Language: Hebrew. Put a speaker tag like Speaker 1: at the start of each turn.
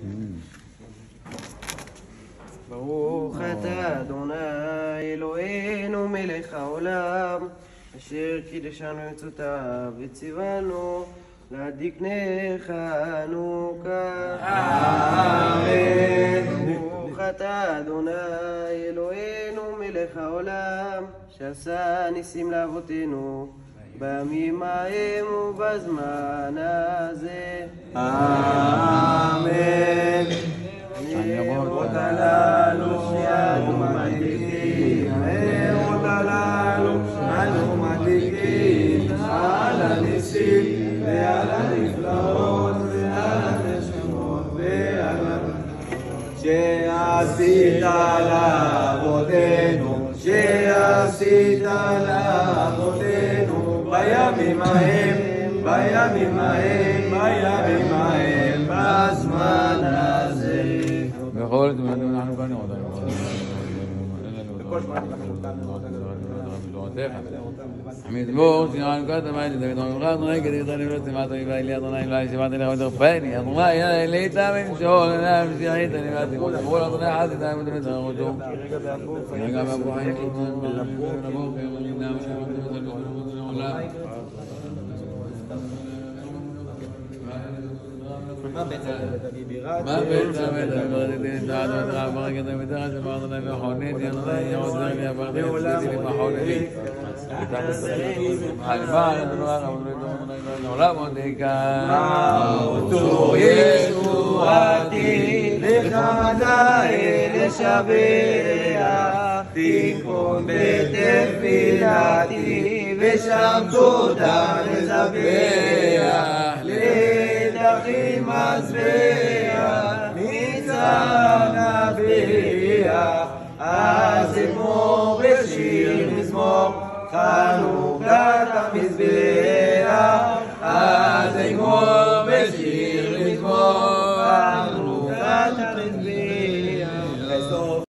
Speaker 1: ברוך אתה אדוני אלוהינו מלך העולם אשר קידשנו מצוותיו וציוונו להדליק נר חנוכה. אמן. ברוך אתה אדוני אלוהינו מלך העולם שעשה ניסים לאבותינו בימים ההם ובזמן הזה.
Speaker 2: אמן.
Speaker 1: הנרות הללו שאנו מדליקים,
Speaker 2: הנרות הללו אנו מדליקים על הניסים ועל הנפלאות ועל הנשמות ועל שעשית לאבותינו, שעשית לאבותינו בימים ההם, בימים ההם, בימים ההם, בזמן הזה.
Speaker 3: בכל זאת, אנחנו כאן נראות. מזמור שירן קודם אלי דוד רמחת נגד ידעני ולא צימת אויבי אלי אדוני אלוהי שבעת אליך ותרפני אדוני אלית ממשול אליהם שיחית אני ואתיקות אמרו לאדוני חד ידעים ודמי תרחותו רגע והברוחים מה בית המדרדתים נתעד ותרח ברגת המתרח שמר אדוני מכונית ינוני יעוזר לי עברתי יצליתי לי מחונני חלפה אדוני עולם עודיקה
Speaker 2: אותו ישועתי לך די לשבח תיקון בתפילתי ושם תודה לזבח לדחי מזבח ניצן אביח אז אמו